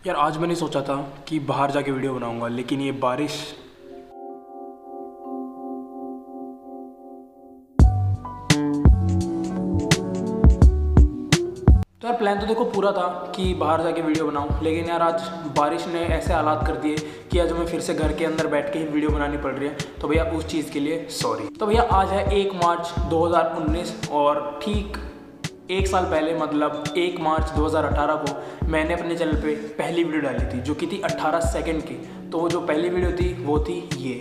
यार आज मैंने सोचा था कि बाहर जाके वीडियो बनाऊंगा, लेकिन ये बारिश। तो यार प्लान तो देखो पूरा था कि बाहर जाके वीडियो बनाऊं, लेकिन यार आज बारिश ने ऐसे हालात कर दिए कि आज हमें फिर से घर के अंदर बैठ के ही वीडियो बनानी पड़ रही है। तो भैया उस चीज़ के लिए सॉरी। तो भैया आज है 1 मार्च 2019 और ठीक 1 साल पहले मतलब 1 मार्च 2018 को मैंने अपने चैनल पे पहली वीडियो डाली थी, जो कि थी 18 सेकंड की। तो वो जो पहली वीडियो थी वो थी ये।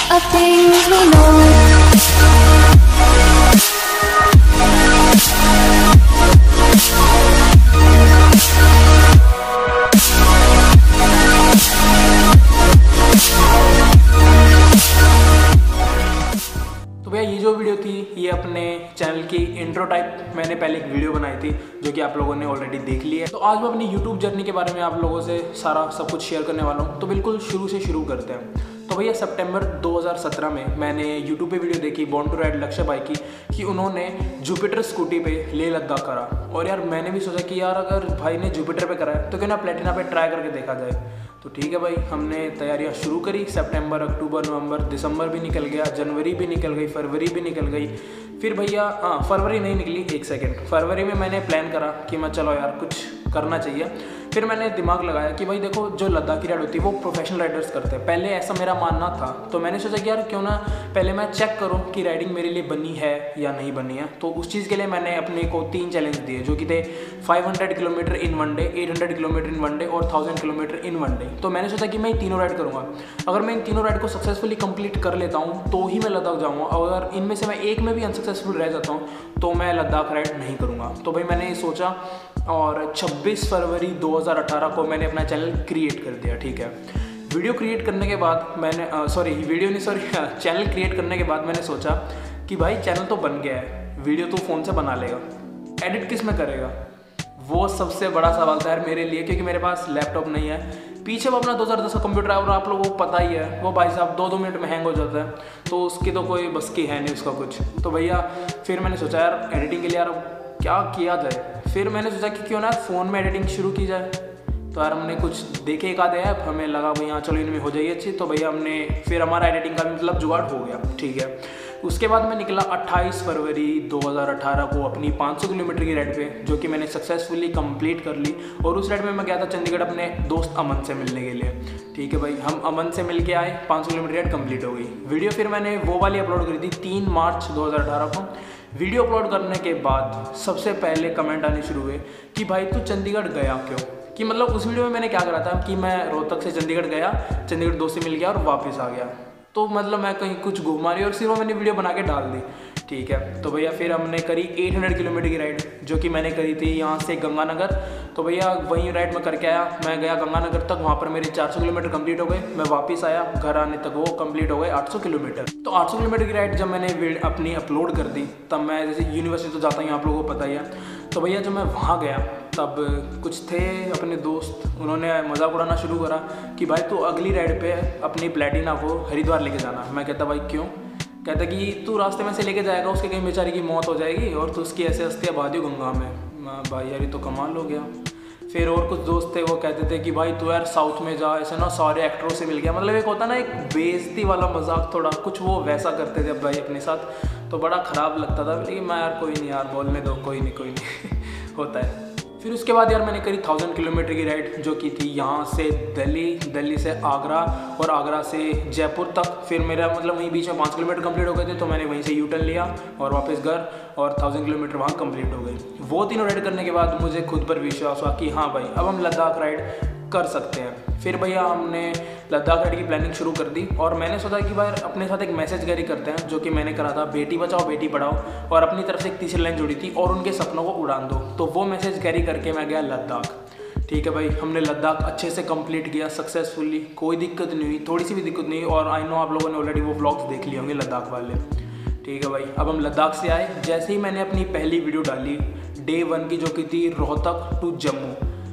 तो भैया ये जो वीडियो थी ये अपने चैनल की इंट्रो टाइप मैंने पहले एक वीडियो बनाई थी, जो कि आप लोगों ने ऑलरेडी देख ली है। तो आज मैं अपनी यूट्यूब जर्नी के बारे में आप लोगों से सारा सब कुछ शेयर करने वाला हूँ। तो बिल्कुल शुरू से शुरू करते हैं। तो भैया सितंबर 2017 में मैंने यूट्यूब पे वीडियो देखी बॉर्न टू राइड लक्ष्य भाई की, कि उन्होंने जुपिटर स्कूटी पे लेह लद्दाख करा। और यार मैंने भी सोचा कि यार अगर भाई ने जुपिटर पे करा है तो क्यों ना प्लेटिना पे ट्राई करके देखा जाए। तो ठीक है भाई, हमने तैयारियां शुरू करी। सितंबर, अक्टूबर, नवंबर, दिसंबर भी निकल गया, जनवरी भी निकल गई, फरवरी भी निकल गई। फिर भैया फरवरी नहीं निकली, 1 सेकेंड, फरवरी में मैंने प्लान करा कि मैं चलो यार कुछ करना चाहिए। फिर मैंने दिमाग लगाया कि भाई देखो जो लद्दाख की राइड होती है वो प्रोफेशनल राइडर्स करते हैं, पहले ऐसा मेरा मानना था। तो मैंने सोचा कि यार क्यों ना पहले मैं चेक करूं कि राइडिंग मेरे लिए बनी है या नहीं बनी है। तो उस चीज़ के लिए मैंने अपने को 3 चैलेंज दिए, जो कि थे 500 kilometre in 1 day, 800 kilometre in 1 day और 1000 किलोमीटर इन 1 डे। तो मैंने सोचा कि मैं तीनों राइड करूँगा। अगर मैं इन तीनों राइड को सक्सेसफुली कंप्लीट कर लेता हूँ तो ही मैं लद्दाख जाऊँगा, अगर इनमें से मैं एक में भी अनसक्सेसफुल रह जाता हूँ तो मैं लद्दाख राइड नहीं करूँगा। तो भाई मैंने ये सोचा और 26 फरवरी 2018 को मैंने अपना चैनल क्रिएट कर दिया। ठीक है, वीडियो क्रिएट करने के बाद मैंने चैनल क्रिएट करने के बाद मैंने सोचा कि भाई चैनल तो बन गया है, वीडियो तो फ़ोन से बना लेगा, एडिट किस में करेगा? वो सबसे बड़ा सवाल था यार मेरे लिए, क्योंकि मेरे पास लैपटॉप नहीं है। पीछे वो अपना 2010 का कंप्यूटर है और आप लोगों को पता ही है वो भाई साहब 2-2 मिनट में हैंग हो जाता है, तो उसकी तो कोई बस की है नहीं उसका कुछ। तो भैया फिर मैंने सोचा यार एडिटिंग के लिए यार क्या किया जाए। फिर मैंने सोचा कि क्यों ना फ़ोन में एडिटिंग शुरू की जाए। तो यार हमने कुछ देखे एक आधे ऐप, हमें लगा भाई हाँ चलो इनमें हो जाइए अच्छी। तो भैया हमने फिर हमारा एडिटिंग का मतलब जुगाड़ हो गया। ठीक है, उसके बाद मैं निकला 28 फरवरी 2018 को अपनी 500 किलोमीटर की राइड पे, जो कि मैंने सक्सेसफुली कंप्लीट कर ली। और उस राइड में मैं गया था चंडीगढ़ अपने दोस्त अमन से मिलने के लिए। ठीक है भाई, हम अमन से मिल के आए, 500 किलोमीटर राइड कंप्लीट हो गई। वीडियो फिर मैंने वो वाली अपलोड करी थी 3 मार्च 2018 को। वीडियो अपलोड करने के बाद सबसे पहले कमेंट आने शुरू हुए कि भाई तू चंडीगढ़ गया क्यों? कि मतलब उस वीडियो में मैंने क्या करा था कि मैं रोहतक से चंडीगढ़ गया, चंडीगढ़ दोस्त से मिल गया और वापस आ गया। तो मतलब मैं कहीं कुछ घूमा रही और सिर्फ वो मैंने वीडियो बना के डाल दी। ठीक है, तो भैया फिर हमने करी 800 किलोमीटर की राइड, जो कि मैंने करी थी यहाँ से गंगानगर। तो भैया वहीं राइड में करके आया, मैं गया गंगानगर तक, वहाँ पर मेरे 400 किलोमीटर कंप्लीट हो गए। मैं वापस आया, घर आने तक वो कंप्लीट हो गए 800 किलोमीटर। तो 800 किलोमीटर की राइड जब मैंने अपनी अपलोड कर दी, तब मैं जैसे यूनिवर्सिटी तो जाता हूँ, आप लोगों को पता ही है। तो भैया जब मैं वहाँ गया तब कुछ थे अपने दोस्त, उन्होंने मजाक उड़ाना शुरू करा कि भाई तू अगली राइड पे अपनी प्लेटिना को हरिद्वार लेके जाना। मैं कहता भाई क्यों? कहता कि तू रास्ते में से लेके जाएगा, उसके कहीं बेचारी की मौत हो जाएगी और तू उसकी ऐसे अस्थियाँ बहा दियो गंगा में। भाई यार ये तो कमाल हो गया। फिर और कुछ दोस्त थे वो कहते थे कि भाई तू यार साउथ में जा, ऐसे ना सारे एक्टरों से मिल गया। मतलब एक होता ना एक बेइज्जती वाला मजाक, थोड़ा कुछ वो वैसा करते थे भाई अपने साथ। तो बड़ा ख़राब लगता था, लेकिन मैं यार कोई नहीं यार, बोलने दो, कोई नहीं होता है। फिर उसके बाद यार मैंने करी 1000 किलोमीटर की राइड, जो कि थी यहाँ से दिल्ली से आगरा और आगरा से जयपुर तक। फिर मेरा मतलब वहीं बीच में 5 किलोमीटर कंप्लीट हो गए थे, तो मैंने वहीं से यू टर्न लिया और वापस घर, और 1000 किलोमीटर वहाँ कंप्लीट हो गई। वो तीनों राइड करने के बाद मुझे खुद पर विश्वास हुआ कि हाँ भाई अब हम लद्दाख राइड कर सकते हैं। फिर भैया हमने लद्दाख राइड की प्लानिंग शुरू कर दी और मैंने सोचा कि भाई अपने साथ एक मैसेज कैरी करते हैं, जो कि मैंने करा था बेटी बचाओ बेटी पढ़ाओ, और अपनी तरफ से एक तीसरी लाइन जोड़ी थी और उनके सपनों को उड़ान दो। तो वो मैसेज कैरी करके मैं गया लद्दाख। ठीक है भाई, हमने लद्दाख अच्छे से कंप्लीट किया सक्सेसफुली, कोई दिक्कत नहीं हुई, थोड़ी सी भी दिक्कत नहीं। और आई नो आप लोगों ने ऑलरेडी वो व्लॉग्स देख लिए होंगे लद्दाख वाले। ठीक है भाई, अब हम लद्दाख से आए। जैसे ही मैंने अपनी पहली वीडियो डाली डे 1 की, जो कि थी रोहतक टू जम्मू,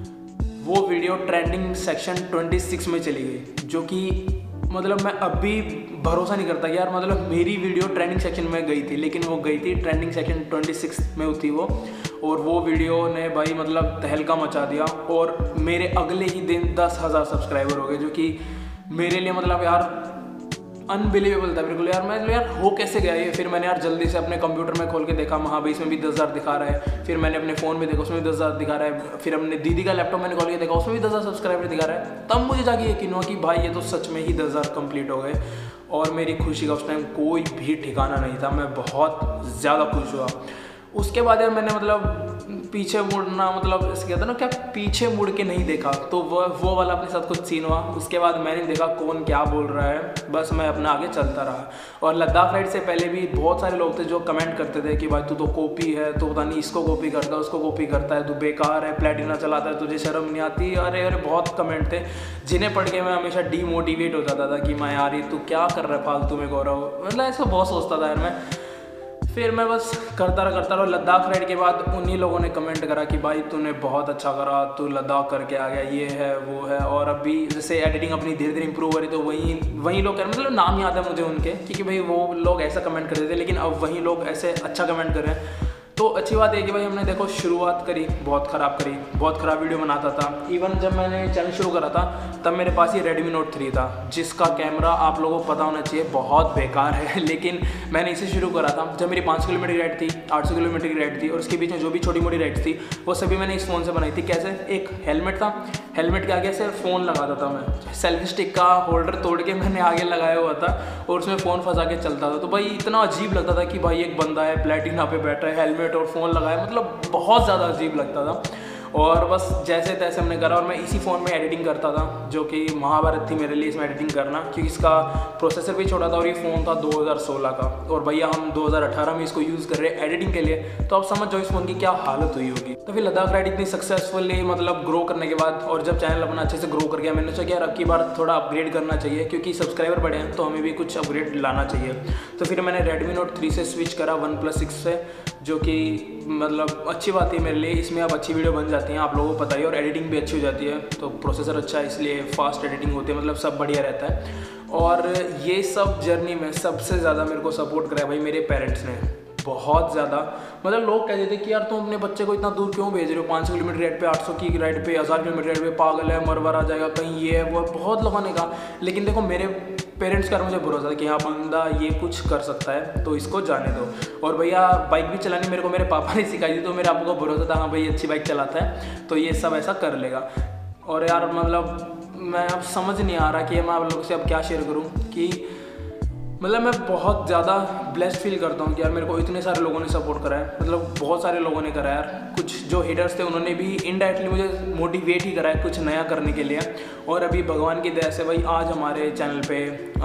वो वीडियो ट्रेंडिंग सेक्शन 26 में चली गई, जो कि मतलब मैं अभी भरोसा नहीं करता यार, मतलब मेरी वीडियो ट्रेंडिंग सेक्शन में गई थी, लेकिन वो गई थी ट्रेंडिंग सेक्शन 26 में थी वो। और वो वीडियो ने भाई मतलब तहलका मचा दिया और मेरे अगले ही दिन 10,000 सब्सक्राइबर हो गए, जो कि मेरे लिए मतलब यार अनबिलीवेबल था बिल्कुल यार। मैं यार हो कैसे गया ये। फिर मैंने यार जल्दी से अपने कंप्यूटर में खोल के देखा, हाँ भाई इसमें भी 10,000 दिखा रहा है। फिर मैंने अपने फ़ोन में देखा, उसमें भी 10,000 दिखा रहा है। फिर अपने दीदी का लैपटॉप मैंने खोल के देखा, उसमें भी 10,000 सब्सक्राइबर दिखा रहा है। तब मुझे जाके यकीन हुआ कि भाई ये तो सच में ही 10,000 कंप्लीट हो गए। और मेरी खुशी का उस टाइम कोई भी ठिकाना नहीं था, मैं बहुत ज़्यादा खुश हुआ। उसके बाद यार मैंने मतलब पीछे मुड़ना, मतलब इसके कहते हैं ना क्या, पीछे मुड़ के नहीं देखा, तो वो वाला अपने साथ कुछ सीन हुआ। उसके बाद मैंने देखा कौन क्या बोल रहा है, बस मैं अपना आगे चलता रहा। और लद्दाख राइड से पहले भी बहुत सारे लोग थे जो कमेंट करते थे कि भाई तू तो कॉपी है, तो पता नहीं इसको कॉपी करता है, उसको कॉपी करता है, तू बेकार है, प्लेटिना चलाता है, तुझे शर्म नहीं आती। अरे बहुत कमेंट थे जिन्हें पढ़ के मैं हमेशा डीमोटिवेट हो जाता था कि मैं यार ये तू क्या कर रहा है फालतू में गौरव, मतलब ऐसा बहुत सोचता था यार मैं। फिर मैं बस करता रहा। लद्दाख राइड के बाद उन्हीं लोगों ने कमेंट करा कि भाई तूने बहुत अच्छा करा, तू लद्दाख करके आ गया, ये है वो है। और अभी जैसे एडिटिंग अपनी धीरे धीरे इंप्रूव हो रही, तो वही लोग कह रहे, मतलब नाम याद है मुझे उनके, क्योंकि भाई वो लोग ऐसा कमेंट करते थे, लेकिन अब वही लोग ऐसे अच्छा कमेंट कर रहे हैं। तो अच्छी बात है कि भाई हमने देखो शुरुआत करी, बहुत ख़राब वीडियो बनाता था। इवन जब मैंने चैनल शुरू करा था तब मेरे पास ये Redmi Note 3 था, जिसका कैमरा आप लोगों को पता होना चाहिए बहुत बेकार है। लेकिन मैंने इसे शुरू करा था जब मेरी 5 किलोमीटर की राइड थी, 800 किलोमीटर की राइड थी, और उसके बीच में जो भी छोटी मोटी राइड थी वो सभी मैंने इस फ़ोन से बनाई थी। कैसे, एक हेलमेट था, हेलमेट के आगे से फ़ोन लगाता था मैं, सेल्फी स्टिक का होल्डर तोड़ के मैंने आगे लगाया हुआ था और उसमें फ़ोन फंसा के चलता था। तो भाई इतना अजीब लगता था कि भाई एक बंदा है प्लेटिना पे बैठा है, हेलमेट और फ़ोन लगाया, मतलब बहुत ज़्यादा अजीब लगता था। और बस जैसे तैसे हमने करा, और मैं इसी फ़ोन में एडिटिंग करता था, जो कि महाभारत थी मेरे लिए इसमें एडिटिंग करना, क्योंकि इसका प्रोसेसर भी छोटा था और ये फ़ोन था 2016 का, और भैया हम 2018 में इसको यूज़ कर रहे हैं एडिटिंग के लिए। तो आप समझ जाओ इस फ़ोन की क्या हालत हुई होगी। तो फिर लद्दाख राइड इतनी सक्सेसफुली मतलब ग्रो करने के बाद, और जब चैनल अपना अच्छे से ग्रो कर गया, मैंने सोचा कि यार अब की बार थोड़ा अपग्रेड करना चाहिए, क्योंकि सब्सक्राइबर बढ़े हैं तो हमें भी कुछ अपग्रेड लाना चाहिए। तो फिर मैंने Redmi Note 3 से स्विच करा OnePlus 6 से, जो कि मतलब अच्छी बात है मेरे लिए, इसमें अब अच्छी वीडियो बन जाती हैं, आप लोगों को पता ही, और एडिटिंग भी अच्छी हो जाती है। तो प्रोसेसर अच्छा है इसलिए फास्ट एडिटिंग होती है, मतलब सब बढ़िया रहता है। और ये सब जर्नी में सबसे ज़्यादा मेरे को सपोर्ट करा है भाई मेरे पेरेंट्स ने, बहुत ज़्यादा। मतलब लोग कहते थे कि यार तुम अपने बच्चे को इतना दूर क्यों भेज रहे हो, 500 किलोमीटर राइड पे, 800 की राइड पे, 1000 किलोमीटर राइड पे, पागल है, मरवर आ जाएगा कहीं, ये है वो है, बहुत लोगों ने कहा। लेकिन देखो मेरे पेरेंट्स का मुझे भरोसा था कि हाँ बंदा ये कुछ कर सकता है, तो इसको जाने दो। और भैया बाइक भी चलानी मेरे को मेरे पापा ने सिखाई थी, तो मेरे आपको भरोसा था हाँ भाई अच्छी बाइक चलाता है, तो ये सब ऐसा कर लेगा। और यार मतलब मैं अब समझ नहीं आ रहा कि मैं आप लोगों से अब क्या शेयर करूँ, कि मतलब मैं बहुत ज़्यादा ब्लेस्ड फील करता हूँ कि यार मेरे को इतने सारे लोगों ने सपोर्ट करा है, मतलब बहुत सारे लोगों ने करा है यार। कुछ जो हेटर्स थे उन्होंने भी इनडायरेक्टली मुझे मोटिवेट ही करा है कुछ नया करने के लिए। और अभी भगवान की दया से भाई आज हमारे चैनल पे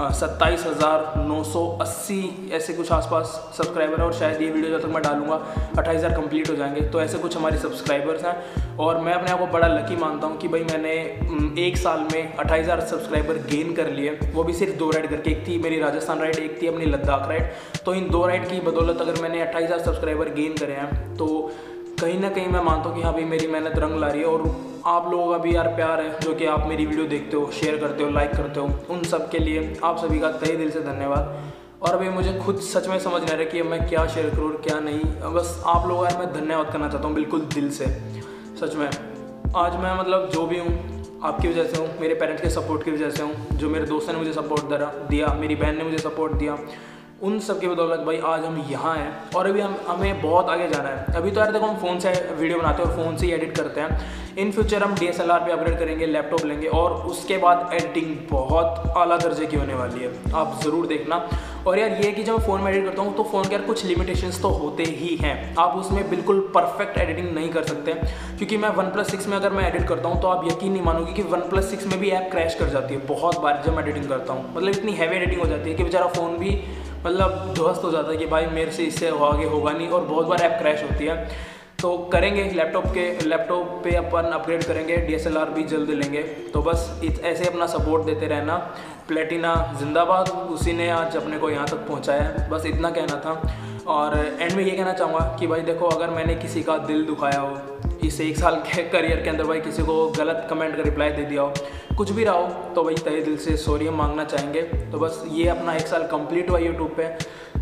27,980 ऐसे कुछ आसपास सब्सक्राइबर है, और शायद ये वीडियो जब तक मैं डालूंगा 28,000 कंप्लीट हो जाएंगे। तो ऐसे कुछ हमारे सब्सक्राइबर्स हैं, और मैं अपने आप को बड़ा लकी मानता हूँ कि भाई मैंने एक साल में 28,000 सब्सक्राइबर गेन कर लिए, वो भी सिर्फ 2 राइड करके। एक थी मेरी राजस्थान राइड, एक थी अपनी लद्दाख राइड। तो इन 2 राइड की बदौलत अगर मैंने 28,000 सब्सक्राइबर गेन करे हैं, तो कहीं ना कहीं मैं मानता हूँ कि हाँ भाई मेरी मेहनत रंग ला रही है। और आप लोगों का भी यार प्यार है, जो कि आप मेरी वीडियो देखते हो, शेयर करते हो, लाइक करते हो, उन सब के लिए आप सभी का तहे दिल से धन्यवाद। और अभी मुझे खुद सच में समझ नहीं आ रहा कि मैं क्या शेयर करूँ और क्या नहीं। बस आप लोगों का मैं धन्यवाद करना चाहता हूँ बिल्कुल दिल से, सच में। आज मैं मतलब जो भी हूँ आपकी वजह से हूँ, मेरे पेरेंट्स के सपोर्ट की वजह से हूँ, जो मेरे दोस्तों ने मुझे सपोर्ट दिया, मेरी बहन ने मुझे सपोर्ट दिया, उन सब की बदौलत भाई आज हम यहाँ हैं। और अभी हमें बहुत आगे जाना है। अभी तो यार देखो हम फ़ोन से वीडियो बनाते हैं और फ़ोन से ही एडिट करते हैं। इन फ्यूचर हम DSLR पे अपग्रेड करेंगे, लैपटॉप लेंगे, और उसके बाद एडिटिंग बहुत आला दर्जे की होने वाली है, आप ज़रूर देखना। और यार ये कि जब मैं फ़ोन में एडिट करता हूँ तो फ़ोन के यार कुछ लिमिटेशंस तो होते ही हैं, आप उसमें बिल्कुल परफेक्ट एडिटिंग नहीं कर सकते। क्योंकि मैं OnePlus 6 में अगर मैं एडिट करता हूँ तो आप यकीन नहीं मानोगे कि OnePlus 6 में भी ऐप क्रैश कर जाती है बहुत बार जब मैं एडिटिंग करता हूँ। मतलब इतनी हैवी एडिटिंग हो जाती है कि बेचारा फ़ोन भी मतलब ध्वस्त हो जाता है कि भाई मेरे से इससे आगे होगा नहीं, और बहुत बार ऐप क्रैश होती है। तो करेंगे लैपटॉप पे अपन अपग्रेड करेंगे, DSLR भी जल्द लेंगे। तो बस ऐसे अपना सपोर्ट देते रहना। प्लेटिना जिंदाबाद, उसी ने आज अपने को यहाँ तक पहुँचाया है, बस इतना कहना था। और एंड में ये कहना चाहूँगा कि भाई देखो अगर मैंने किसी का दिल दुखाया हो इस 1 साल के करियर के अंदर, भाई किसी को गलत कमेंट का रिप्लाई दे दिया हो, कुछ भी रहा हो, तो भाई तहे दिल से सॉरी हम मांगना चाहेंगे। तो बस ये अपना 1 साल कंप्लीट हुआ यूट्यूब पे,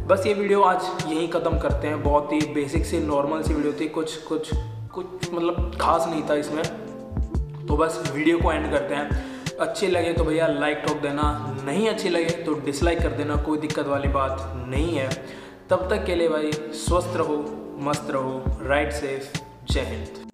बस ये वीडियो आज यहीं ख़त्म करते हैं। बहुत ही बेसिक सी नॉर्मल सी वीडियो थी, कुछ मतलब खास नहीं था इसमें, तो बस वीडियो को एंड करते हैं। अच्छी लगे तो भैया लाइक ठोक देना, नहीं अच्छी लगे तो डिसलाइक कर देना, कोई दिक्कत वाली बात नहीं है। तब तक के लिए भाई स्वस्थ रहो, मस्त रहो, राइड सेफ, जय हिंद।